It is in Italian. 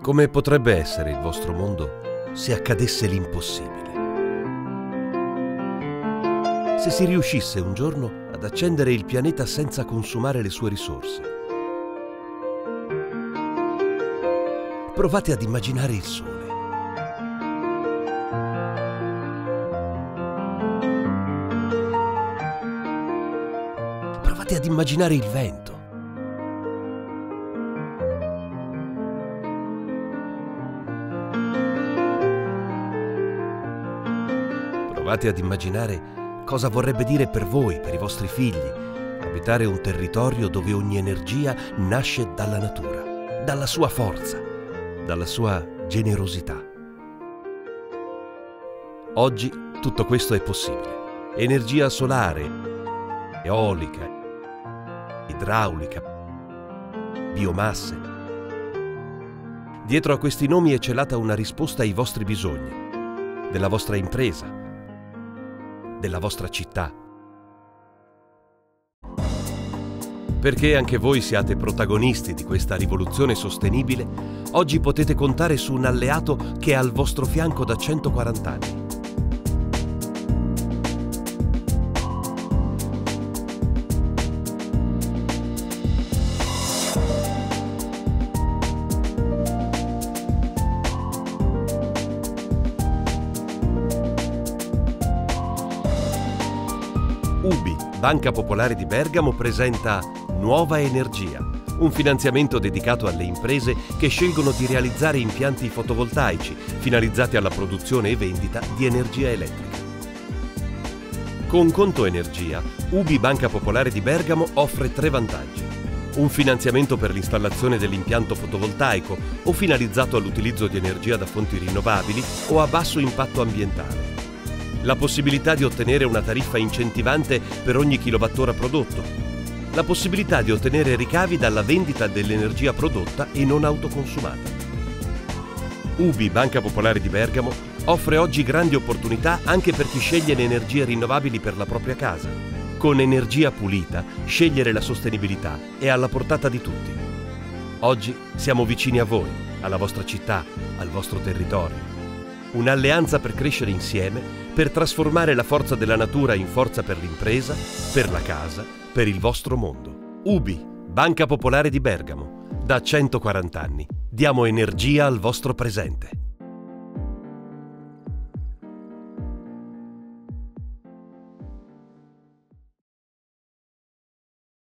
Come potrebbe essere il vostro mondo se accadesse l'impossibile? Se si riuscisse un giorno ad accendere il pianeta senza consumare le sue risorse. Provate ad immaginare il sole. Provate ad immaginare il vento. Provate ad immaginare cosa vorrebbe dire per voi, per i vostri figli, abitare un territorio dove ogni energia nasce dalla natura, dalla sua forza, dalla sua generosità. Oggi tutto questo è possibile. Energia solare, eolica, idraulica, biomasse. Dietro a questi nomi è celata una risposta ai vostri bisogni, della vostra impresa, della vostra città. Perché anche voi siate protagonisti di questa rivoluzione sostenibile, oggi potete contare su un alleato che è al vostro fianco da 140 anni. UBI, Banca Popolare di Bergamo, presenta Nuova Energia, un finanziamento dedicato alle imprese che scelgono di realizzare impianti fotovoltaici finalizzati alla produzione e vendita di energia elettrica. Con Conto Energia, UBI Banca Popolare di Bergamo offre 3 vantaggi. Un finanziamento per l'installazione dell'impianto fotovoltaico o finalizzato all'utilizzo di energia da fonti rinnovabili o a basso impatto ambientale. La possibilità di ottenere una tariffa incentivante per ogni kilowattora prodotto. La possibilità di ottenere ricavi dalla vendita dell'energia prodotta e non autoconsumata. UBI Banca Popolare di Bergamo offre oggi grandi opportunità anche per chi sceglie le energie rinnovabili per la propria casa. Con energia pulita, scegliere la sostenibilità è alla portata di tutti. Oggi siamo vicini a voi, alla vostra città, al vostro territorio. Un'alleanza per crescere insieme, per trasformare la forza della natura in forza per l'impresa, per la casa, per il vostro mondo. UBI, Banca Popolare di Bergamo. Da 140 anni diamo energia al vostro presente.